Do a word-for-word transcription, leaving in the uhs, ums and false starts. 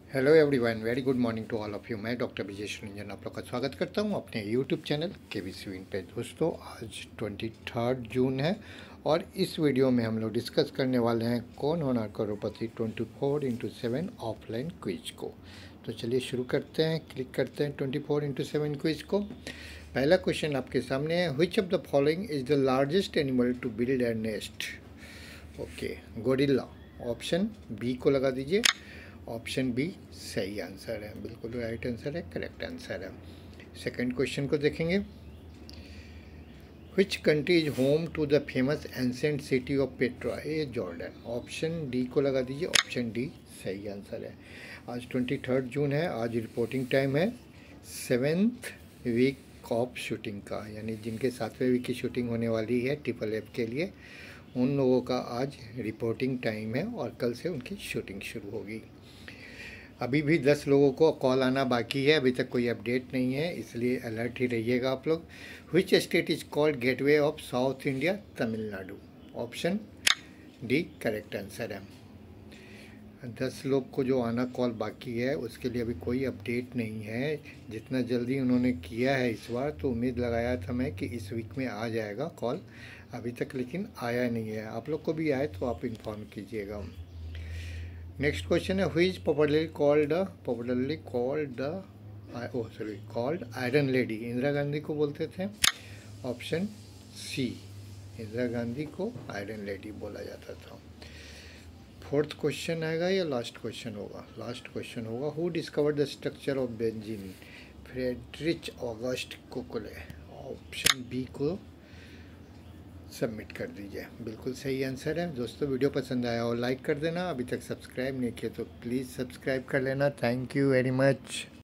Hello everyone, very good morning to all of you. मैं doctor Vijesh Ranjan आप लोग का स्वागत करता हूं अपने यूट्यूब चैनल के वी सी विन पे। दोस्तों, आज ट्वेंटी थर्ड जून है और इस वीडियो में हम लोग डिस्कस करने वाले हैं कौन होना Crorepati twenty four into seven offline quiz को। तो चलिए शुरू करते हैं, क्लिक करते हैं twenty four into seven quiz को। पहला क्वेश्चन आपके सामने है, which of the following is the largest animal to build a nest. Okay, gorilla. Option B को लगा दीजिए। ऑप्शन बी सही आंसर है, बिल्कुल राइट आंसर है, करेक्ट आंसर है। सेकंड क्वेश्चन को देखेंगे, which country is home to the famous ancient city of Petra, a Jordan. Option D को लगा दीजिए। ऑप्शन डी सही आंसर है। आज ट्वेंटी थर्ड जून है, आज रिपोर्टिंग टाइम है सेवेंथ वीक ऑफ शूटिंग का, यानी जिनके सातवें वीक की शूटिंग होने वाली है ट्रिपल एफ के लिए, उन लोगों का आज रिपोर्टिंग टाइम है और कल से उनकी शूटिंग शुरू होगी। अभी भी दस लोगों को कॉल आना बाकी है, अभी तक कोई अपडेट नहीं है, इसलिए अलर्ट ही रहिएगा आप लोग। Which state is called gateway of South India, Tamil Nadu. Option D correct answer है। दस लोग को जो आना कॉल बाकी है उसके लिए अभी कोई अपडेट नहीं है। जितना जल्दी उन्होंने किया है इस बार, तो उम्मीद लगाया था मैं कि इस वीक में आ जाएगा कॉल, अभी तक लेकिन आया नहीं है। आप लोग को भी आए तो आप इन्फॉर्म कीजिएगा। नेक्स्ट क्वेश्चन है, who is popularly called popularly called the oh sorry called iron lady. Indira Gandhi को बोलते थे। ऑप्शन सी, इंदिरा गांधी को आयरन लेडी बोला जाता था। फोर्थ क्वेश्चन आएगा या लास्ट क्वेश्चन होगा? लास्ट क्वेश्चन होगा। Who discovered the structure of benzene, Friedrich August Kekule. Option B को सबमिट कर दीजिए, बिल्कुल सही आंसर है। दोस्तों, वीडियो पसंद आया और लाइक कर देना, अभी तक सब्सक्राइब नहीं किया तो प्लीज़ सब्सक्राइब कर लेना। Thank you very much.